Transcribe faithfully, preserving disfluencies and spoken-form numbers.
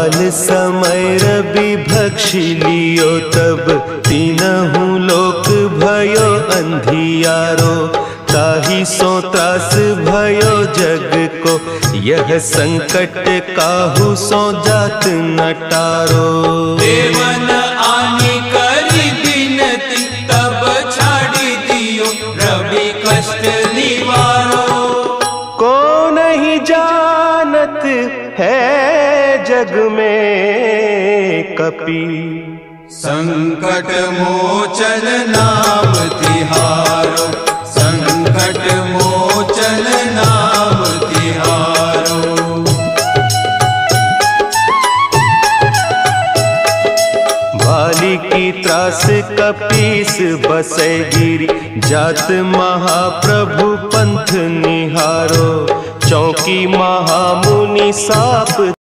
काल समय रवि भक्षि लियो तब तीनहु लोक भयो अंधियारो। ताहि सो त्रास भयो जग को यह संकट काहू सो जात न टारो। देवन आनी करी बिनती तब छाड़ी दियो रवि कष्ट निवारो। को नहीं जानत है जग में कपि संकट मोचन नाम तिहारो। संकट मोचन नाम तिहारो। भाली की त्रास कपीस बसे गिरी जात महाप्रभु पंथ निहारो। चौकी महामुनि साप